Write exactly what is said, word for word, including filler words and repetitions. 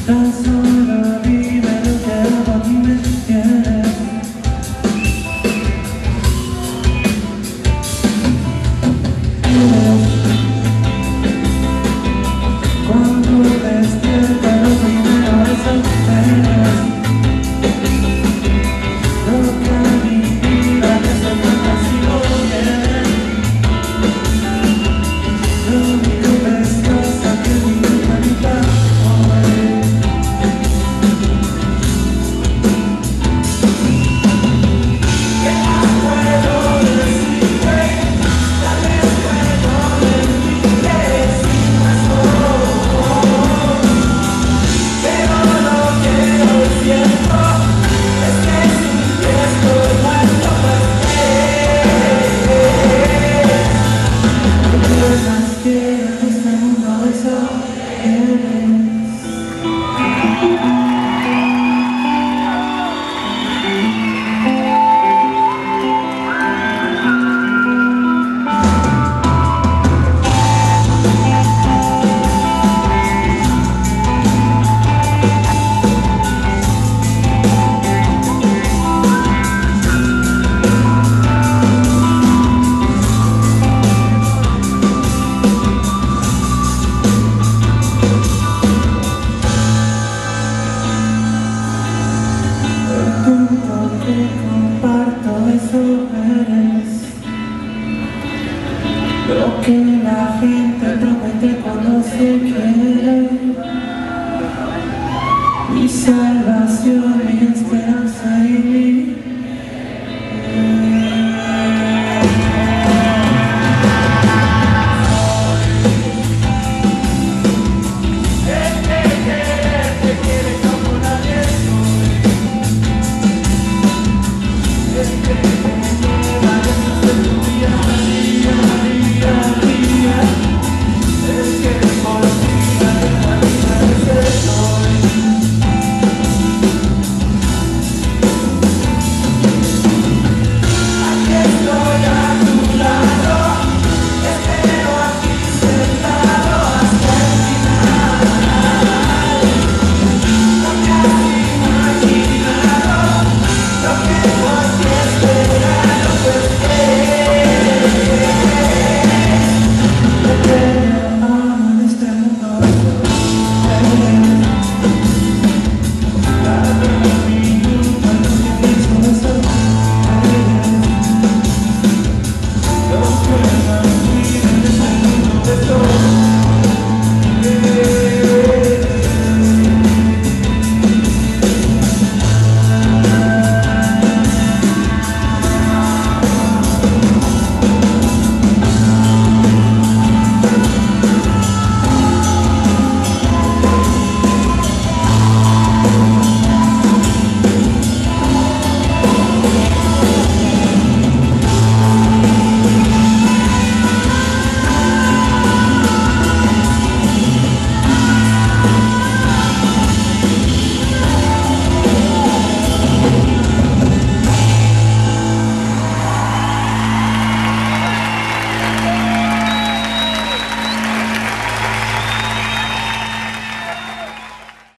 Tan solo dime lo que hago, a mí me tienes. Cuando despierta lo primero es el eres. Lo que a mi vida me hace falta si lo vienes. Lo único preciosa que mi hermanita hoy. ¿Qué más puedo decirte? Tal vez puedo decirte sin más ojos. Pero lo que hoy siento es que sin ti estoy muerto por ti. Lo que más quiero en este mundo eso eres. Que comparto eso eres. Lo que la gente promete cuando se quiere. Mi salvación, mi esperanza.